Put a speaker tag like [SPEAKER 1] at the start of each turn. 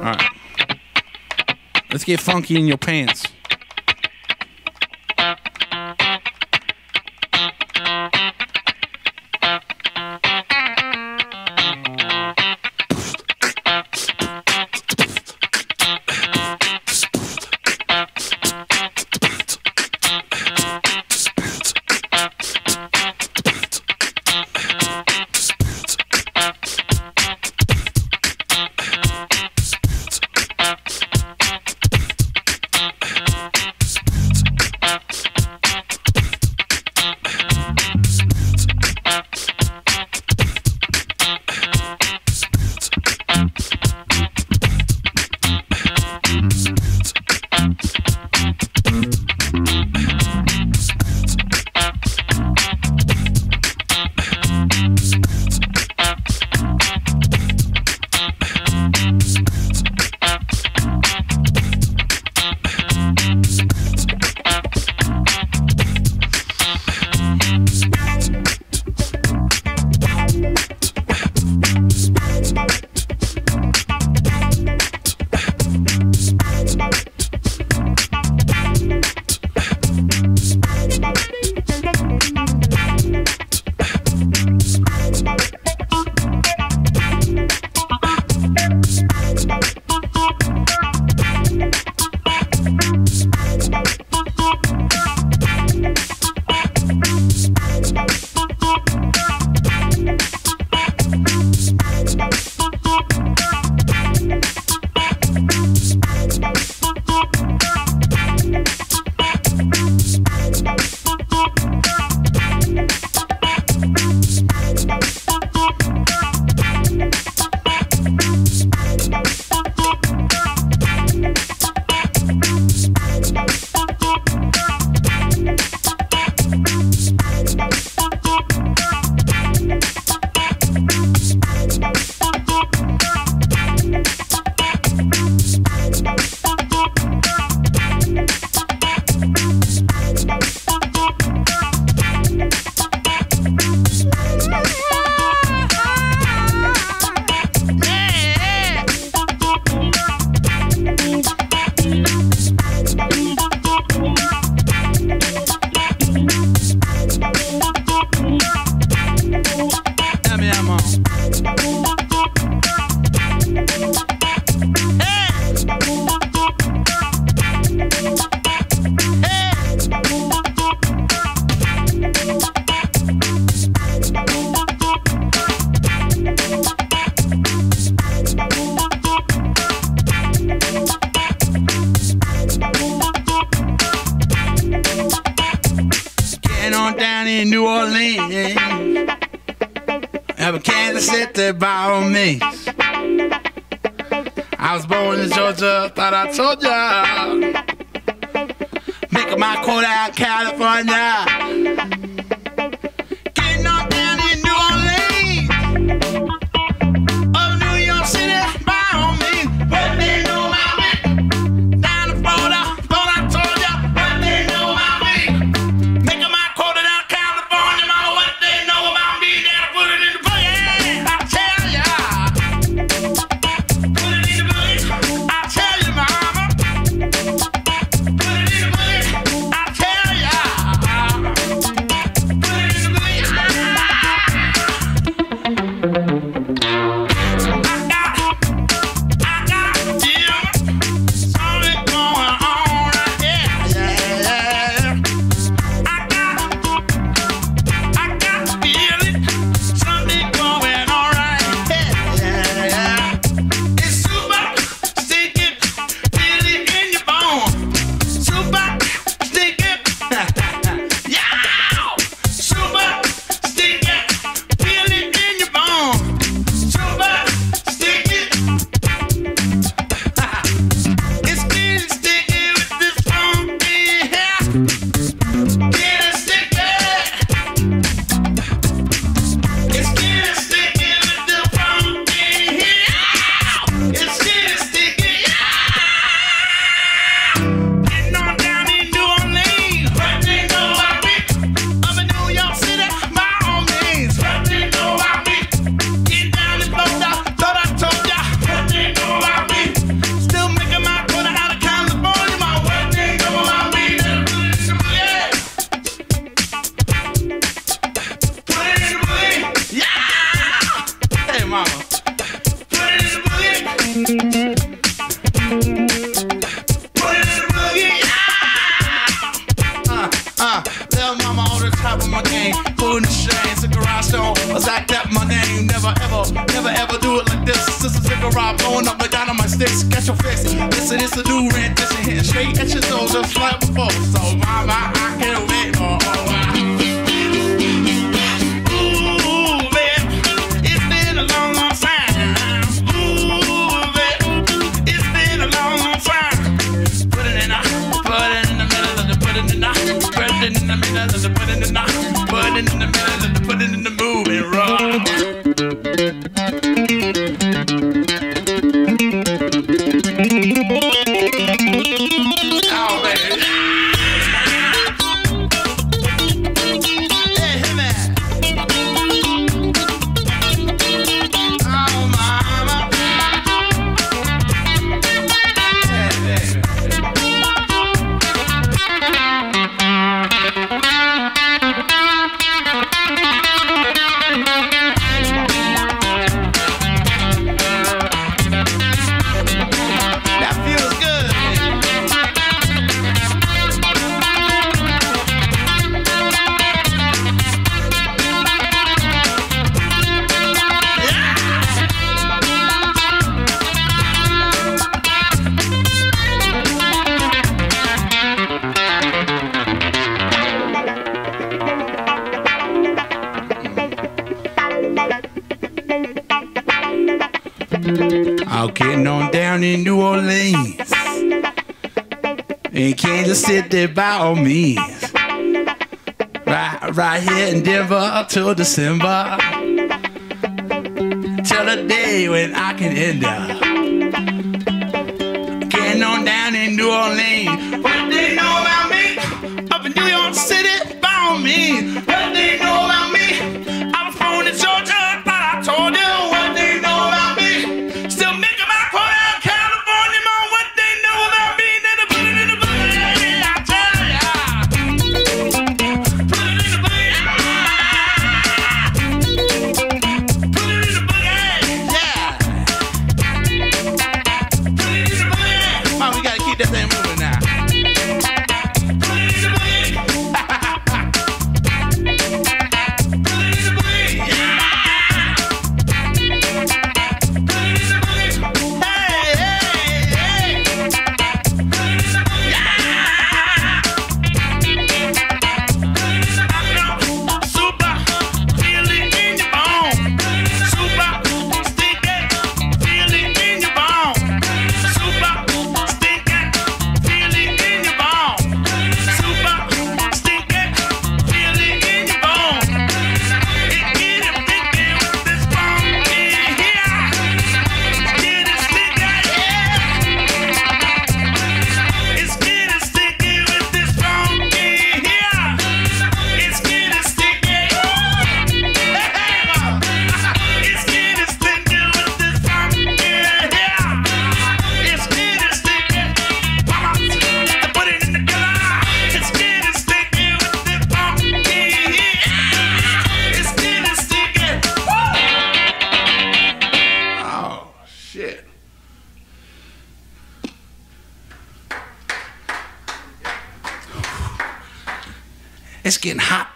[SPEAKER 1] right. Let's get funky in your pants. In New Orleans, have a Kansas City by me. I was born in Georgia, thought I told ya. Making my quote out California. Getting on down in New Orleans, of New York City by me. What they know about me? Down in Florida, thought I told ya. What they know about me? Making my quote out. Little mama on the top of my game, pulling the chains, a garage door. Was like that my name? Never ever do it like this. Sister cigarette blowing up the dynamite sticks. Catch your fix. Listen, it's a new rendition hitting straight at your soul just like before. So mama, I can't wait for a while. Ooh, babe, it's been a long, long time. Ooh, babe, it's been a long, long time. Put it in the middle of the, put it in the, put it in the middle of the, put it in the, put it in the middle of the, put it in the moving rock. Oh, baby. Hey, hey, man. Oh, mama. Hey, baby. That feels good. I'm getting on down in New Orleans, in Kansas City by all means. Right here in Denver till December, till the day when I can end up. Getting on down in New Orleans. What they know about me? Up in New York City by all means. What they know about me? I was born in Georgia, thought I told you. What they know about me? Still making my call out California, man. What they know about me? Then they put it in the boogie, I tell ya. Put it in the boogie, put it in the boogie, yeah. Put it in the boogie. Man, we gotta keep that thing moving now. Put it in the boogie. Put it in the boogie, yeah. Put it in the boogie. Hey, hey, hey. Put it in the boogie, yeah. Put it in the boogie. Super, feel it in your bone. Super, stinky, feel it in your bone. Super, stinky, feel it in your bone. Super, stinky, feel it in your bone. It get it stinky with this funky here. Get it stinky, yeah. It's getting sticky with this funky here. It's getting sticky. It's getting sticky with this funky here. It's getting sticky. Mama, put it in the color. It's getting sticky with this funky here. It's getting sticky. Oh, shit. It's getting hot.